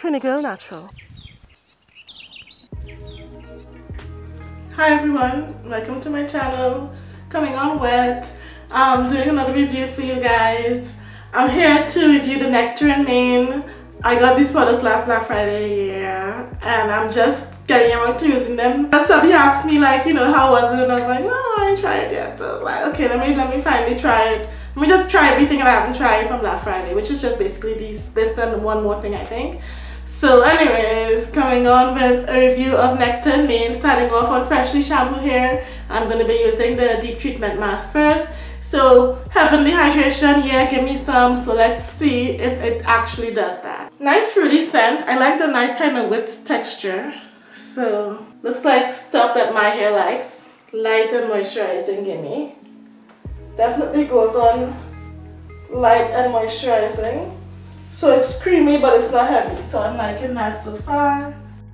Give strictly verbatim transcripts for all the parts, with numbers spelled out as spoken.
TriniGirlNatural. Hi everyone, welcome to my channel. Coming on wet. I'm doing another review for you guys. I'm here to review the Nectar Mane. I got these products last Black Friday, yeah, and I'm just getting around to using them. Somebody asked me like, you know, how was it, and I was like, well, I ain't tried it yet. So I was like, okay, let me let me finally try it. Let me just try everything that I haven't tried from Black Friday, which is just basically these, this and one more thing, I think. So anyways, coming on with a review of Nectar Mane, starting off on freshly shampooed hair. I'm going to be using the deep treatment mask first. So heavenly hydration, yeah, give me some. So let's see if it actually does that. Nice fruity scent. I like the nice kind of whipped texture. So looks like stuff that my hair likes. Light and moisturizing, gimme. Definitely goes on light and moisturizing. So it's creamy, but it's not heavy, so I'm liking that so far.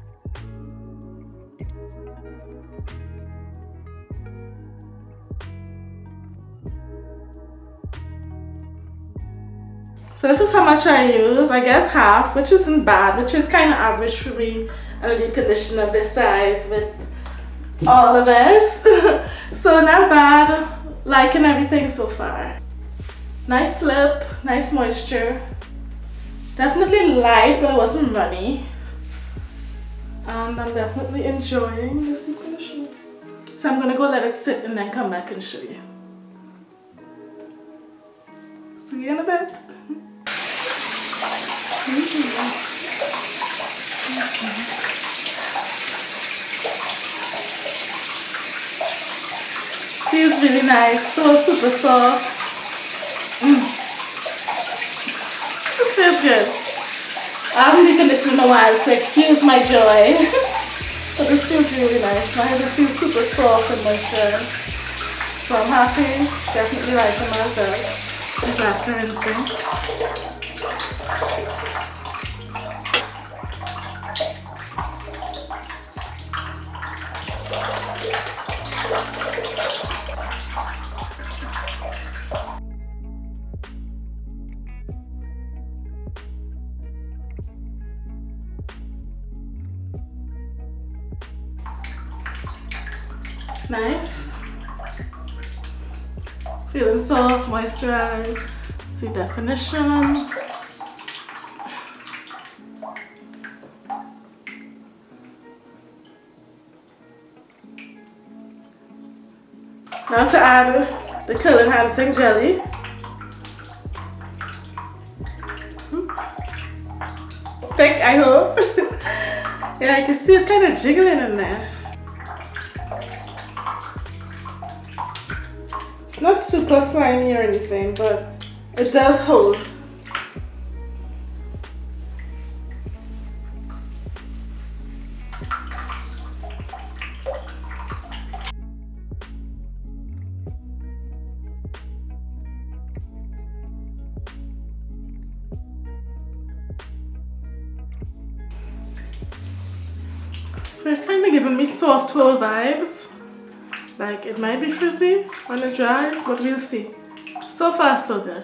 So this is how much I use. I guess half, which isn't bad, which is kind of average for me and a deep conditioner this size with all of this. So not bad. Liking everything so far. Nice slip, nice moisture. Definitely light, but it wasn't runny. And I'm definitely enjoying this deep conditioner. So I'm gonna go let it sit and then come back and show you. See you in a bit. Feels really nice, so super soft. Mm. Feels good. I haven't deep conditioned in a while, so excuse my joy. But this feels really nice. My hair just feels super soft and moisture. So I'm happy. Definitely liking myself. It's after rinsing. Nice. Feeling soft, moisturized. See definition. Now to add the curl enhancing jelly. Thick, I hope. Yeah, I can see it's kind of jiggling in there. It's not super slimy or anything, but it does hold. So it's kind of giving me soft toe vibes. Like it might be frizzy when it dries, but we'll see. So far, so good.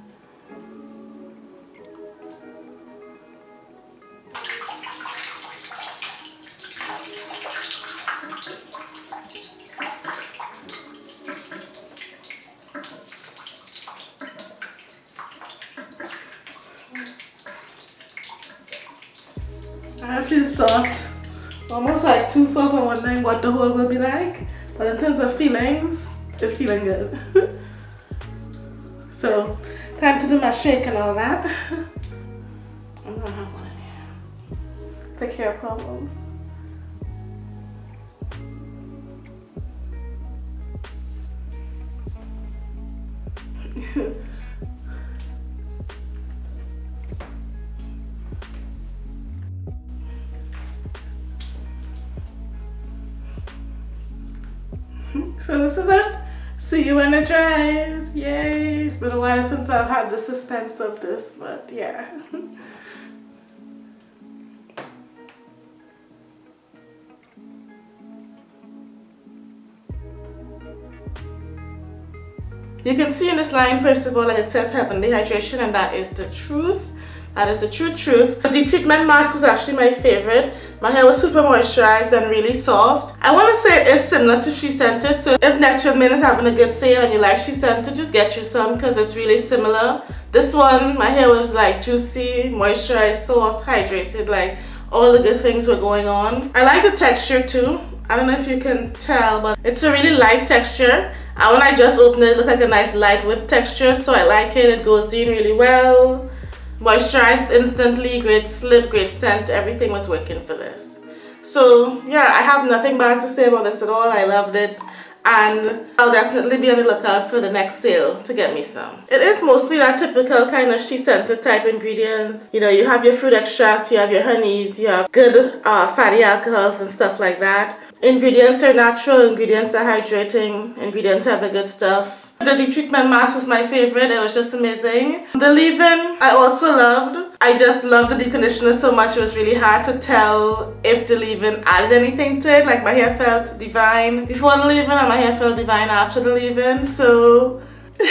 I feel soft. Almost like too soft. I'm wondering what the whole will be like. But in terms of feelings, it's feeling good. So, time to do my shake and all that. I'm gonna have one in here. Thick hair problems. So this is it. See you when it dries. Yay! It's been a while since I've had the suspense of this, but yeah. You can see in this line, first of all, that it says heavenly hydration, and that is the truth. and it's the true truth. The deep treatment mask was actually my favorite. My hair was super moisturized and really soft. I want to say it is similar to She Scented, so if Nectar Mane is having a good sale and you like She Scented, just get you some because it's really similar. This one, my hair was like juicy, moisturized, soft, hydrated, like all the good things were going on. I like the texture too. I don't know if you can tell, but it's a really light texture. And when I just opened it, it looked like a nice light whip texture, so I like it. It goes in really well. Moisturized instantly, great slip, great scent, everything was working for this. So yeah, I have nothing bad to say about this at all. I loved it, and I'll definitely be on the lookout for the next sale to get me some. It is mostly that typical kind of She Scented type ingredients. You know, you have your fruit extracts, you have your honeys, you have good uh, fatty alcohols and stuff like that. Ingredients are natural, ingredients are hydrating, ingredients have the good stuff. The deep treatment mask was my favorite, it was just amazing. The leave-in I also loved. I just loved the deep conditioner so much, it was really hard to tell if the leave-in added anything to it. Like my hair felt divine before the leave-in and my hair felt divine after the leave-in, so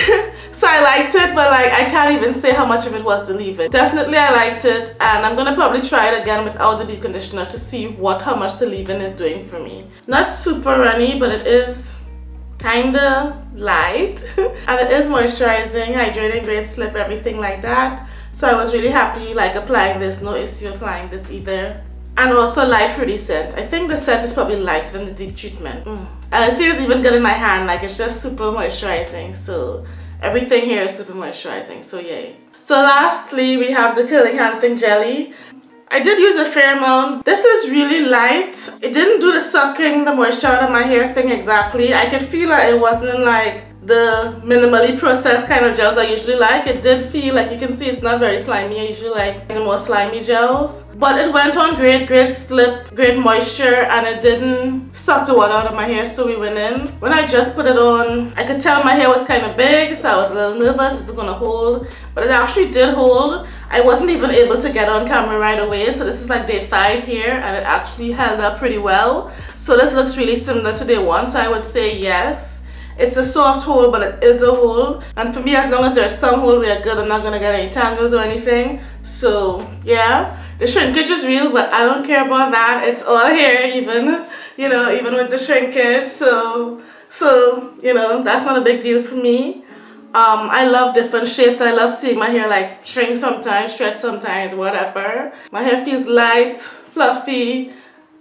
so I liked it, but like I can't even say how much of it was the leave-in. Definitely I liked it, and I'm gonna probably try it again without the deep conditioner to see what how much the leave-in is doing for me. Not super runny, but it is kinda light and it is moisturizing, hydrating, great slip, everything like that. So I was really happy like applying this, no issue applying this either. And also light fruity scent. I think the scent is probably lighter than the deep treatment. Mm. And it feels even good in my hand, like it's just super moisturizing. So everything here is super moisturizing, so yay. So lastly, we have the Curl Enhancing Jelly. I did use a fair amount. This is really light. It didn't do the sucking the moisture out of my hair thing exactly. I could feel that it wasn't like the minimally processed kind of gels I usually like. It did feel like, you can see it's not very slimy. I usually like the more slimy gels. But it went on great, great slip, great moisture, and it didn't suck the water out of my hair, so we went in. When I just put it on, I could tell my hair was kind of big, so I was a little nervous, is it gonna hold? But it actually did hold. I wasn't even able to get on camera right away, so this is like day five here, and it actually held up pretty well. So this looks really similar to day one, so I would say yes. It's a soft hold, but it is a hold. And for me, as long as there's some hold, we are good. I'm not gonna get any tangles or anything. So yeah, the shrinkage is real, but I don't care about that. It's all here, even, you know, even with the shrinkage. So, so you know, that's not a big deal for me. Um, I love different shapes. I love seeing my hair like shrink sometimes, stretch sometimes, whatever. My hair feels light, fluffy,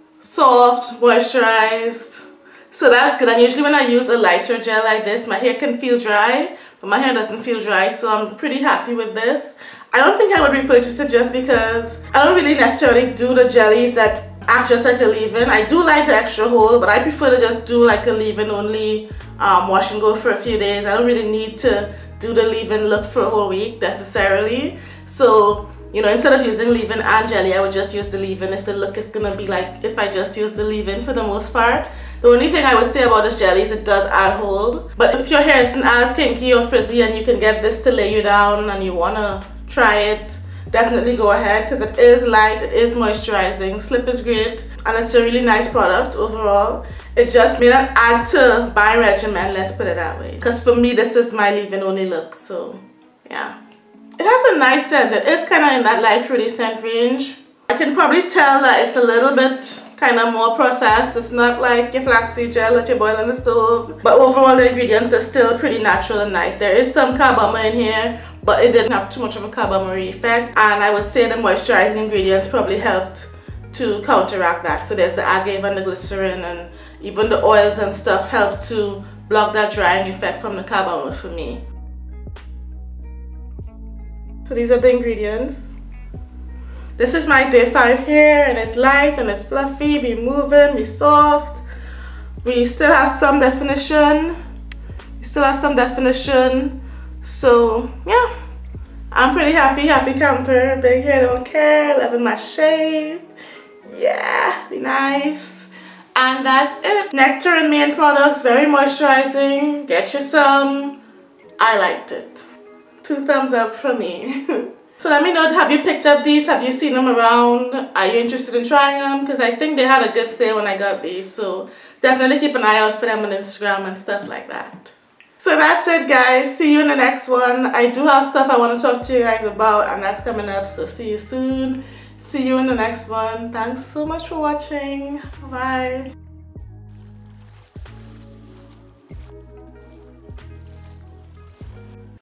soft, moisturized. So that's good. And usually when I use a lighter gel like this, my hair can feel dry, but my hair doesn't feel dry, so I'm pretty happy with this. I don't think I would repurchase it just because I don't really necessarily do the jellies that act just like a leave-in. I do like the extra hold, but I prefer to just do like a leave-in only, um, wash and go for a few days. I don't really need to do the leave-in look for a whole week necessarily. So, you know, instead of using leave-in and jelly, I would just use the leave-in if the look is gonna be like if I just use the leave-in for the most part. The only thing I would say about this jelly is it does add hold. But if your hair isn't as kinky or frizzy and you can get this to lay you down and you wanna try it, definitely go ahead, because it is light, it is moisturizing, slip is great, and it's a really nice product overall. It just may not add to my regimen, let's put it that way. Because for me, this is my leave-in only look, so yeah. It has a nice scent. It is kind of in that light fruity scent range. I can probably tell that it's a little bit kind of more processed. It's not like your flaxseed gel that you boil on the stove. But overall, the ingredients are still pretty natural and nice. There is some carbomer in here, but it didn't have too much of a carbomery effect. And I would say the moisturizing ingredients probably helped to counteract that. So there's the agave and the glycerin, and even the oils and stuff helped to block that drying effect from the carbomer for me. So these are the ingredients. This is my day five hair, and it's light and it's fluffy, be moving, be soft. We still have some definition. We still have some definition. So yeah, I'm pretty happy, happy camper. Big hair, don't care, loving my shape. Yeah, be nice. And that's it. Nectar Mane products, very moisturizing. Get you some. I liked it. Two thumbs up from me. So let me know, have you picked up these? Have you seen them around? Are you interested in trying them? Because I think they had a good sale when I got these. So definitely keep an eye out for them on Instagram and stuff like that. So So that's it, guys. See you in the next one. I do have stuff I want to talk to you guys about, and that's coming up, so see you soon. See you in the next one. Thanks so much for watching. Bye.